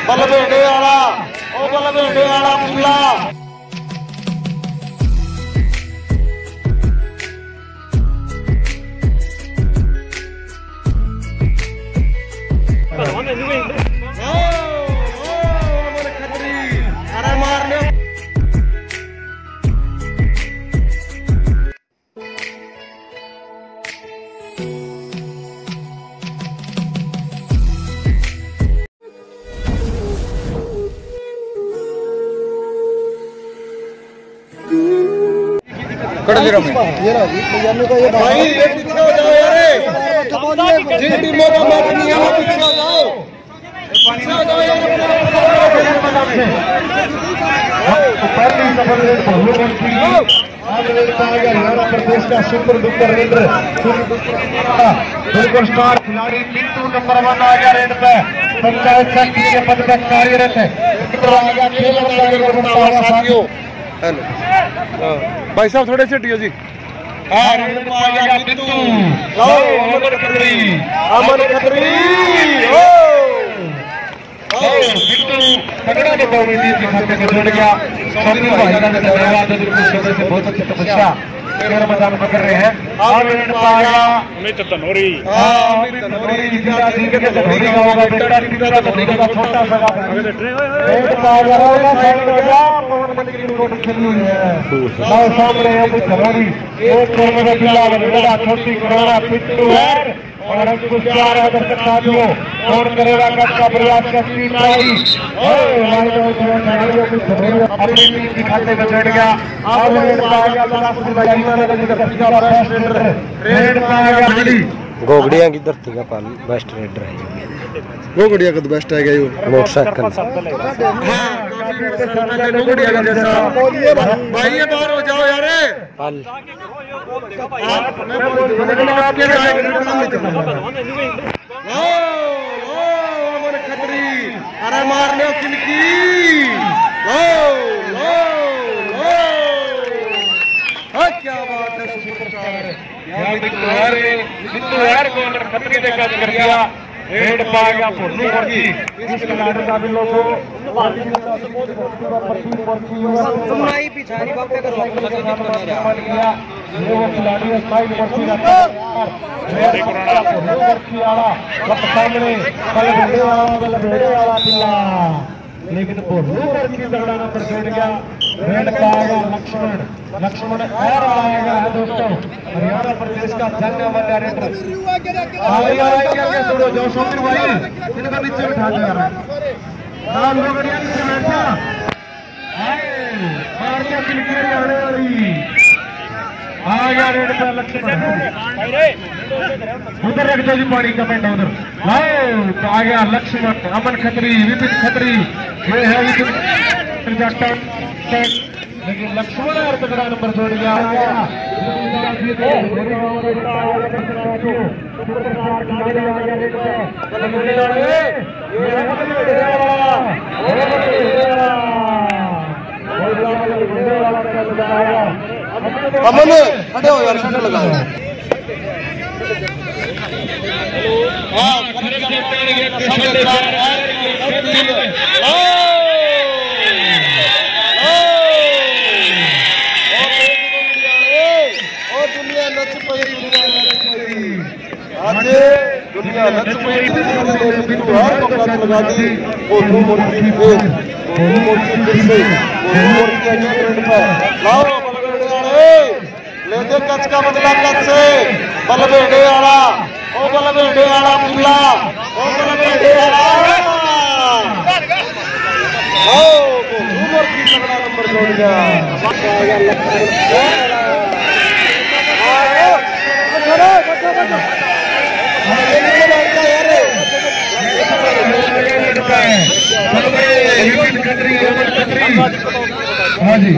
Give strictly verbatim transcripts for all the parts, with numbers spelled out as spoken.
बलबेड़े वाला ओ बलबेड़े वाला पुला अरे मारने कड़े में ये रहा जी यानी का ये भाई पीछे हो जाओ यार जिन टीमों का मैच नहीं है वो पीछे हो जाओ पीछे हो जाओ यार पहली जबरदस्त बहुमत की आज लड़का है हरियाणा प्रदेश का सुपर डुपर रेडर बिल्कुल स्टार खिलाड़ी पिंटू नंबर वन आ गया रेड पे पंचायत समिति के पद पर कार्यरत है आ गया खेल साथियों भाई साहब थोड़े से टियो जी रेड पे आ गया पिंटू लाओ अमन खत्री अमन खत्री ओ तगड़ा ने कॉमेडी दिखाते हुए जोड़ गया सभी भाई ने धन्यवाद बिल्कुल शुरू से बहुत अच्छी तपस्या मेरे मैदान में कर रहे हैं और रेड पाया अमित तनोरी हां अमित तनोरी जिला जी के तनोरी का होगा बेटा टीका का तनोरी का छोटा सा रेड पाया होगा साइड में जा मोहन मंत्री की कोट खेली है लाओ सामने है तनोरी एक कोने में जिला बड़ा छोटी कोरोना पिट्टू है और हमको चार हजार तक साथियों कौन करेगा कब का प्रयास करती ट्राई अपनी टीम दिखाते हुए बैठ गया अब रेड पाएगा रेड पाएगा गोगड़िया की धरती का पाल बेस्ट रेडर है गोगड़िया का तो बेस्ट है गया मोटरसाइकिल गोगड़िया का जैसा भाई ये बाहर हो जाओ यार पाल अमन खत्री अरे मारने किनकी लो लो लो क्या बात है सुपरस्टार कॉर्नर खतरी देखा कर दिया रेड पा गया भोलू वर्गी इस खिलाड़ी का भी लोगों सुनाई पिछाड़ी वक्त करो वो खिलाड़ी है साइड वर्गी का रेड भोलू वर्गी वाला अब सामने कल भेड़े वाला कल भेड़े वाला किला लेकिन भोलू वर्गी तगड़ा नंबर छोड़ गया रेड पाएगा लक्ष्मण लक्ष्मण और आएगा है दोस्तों हरियाणा प्रदेश का जाने वाला रेडर आएगा आएगा छोड़ो जो सोमिर भाई इनका नीचे बिठा दो यार हां लोग बढ़िया नीचे बैठा आए मार के किलकिरी आने वाली आ गया रेड पे लक्ष्मण उधर रख दो जी पानी का पेंट उधर लाओ आ गया लक्ष्मण अमन खत्री विपिन खत्री ये है विपिन जट्टन लेकिन लक्ष्मण और तगड़ा नंबर छोड़ गया अमन खड़े हो यार शट लगाओ आज दुनिया नच पई बिल्कुल हर मौका लगा दी वो दो मूर्ति पे वो मूर्ति फिर से वो मूर्ति अगले ग्राउंड पर लाओ बलबेड़े वाले ले दे कच का बदला कच से बलबेड़े वाला ओ बलबेड़े वाला पुला ओ बलबेड़े वाला ओ वो मूर्ति तगड़ा नंबर जोड़ गया आ गया लक्ष्मण आओ चलो बच्चों बच्चों हाँ जी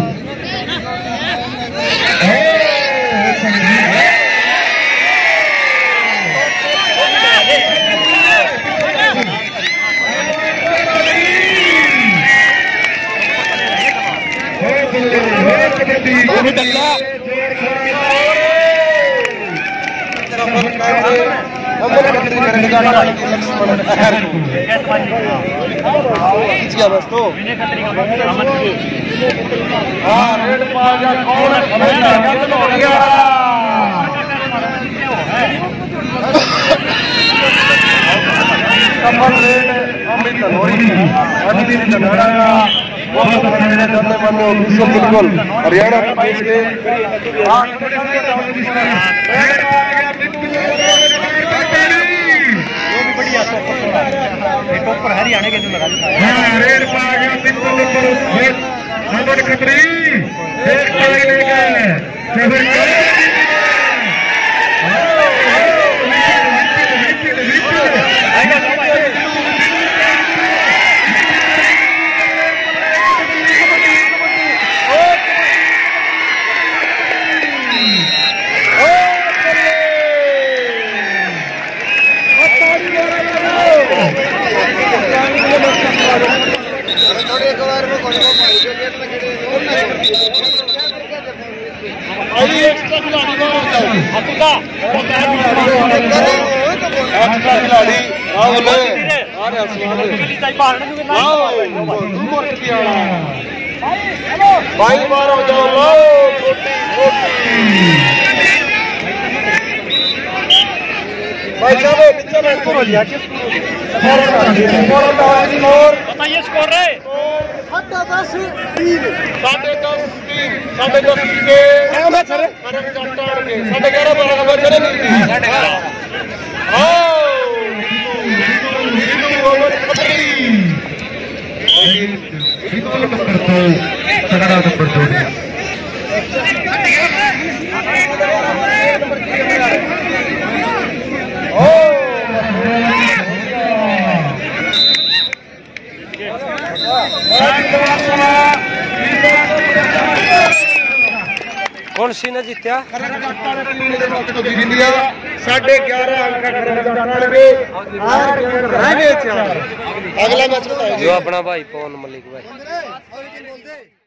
लक्ष्मण है बस तो हाँ रेड पा गया कौन कमल रेड अमित लोरी अमित लड़ाया बहुत बड़े चलने वाले विश्व फुटबॉल हरियाणा प्रदेश के हरियाणा के रेड पा गया तीन नंबर नंबर खतरी एक खिलाड़ी भाई मारो जाओ लो भाई चलो चलो बताइए स्कोर है साढ़े दस तीन साढ़े दस तीन साढ़े दस के साढ़े ग्यारह बारह चले नहीं साढ़े ग्यारह कौन सी ने जीत्या इंडिया साढ़े ग्यारह अंक अगला मैच बताओ जो अपना भाई पवन मलिक भाई।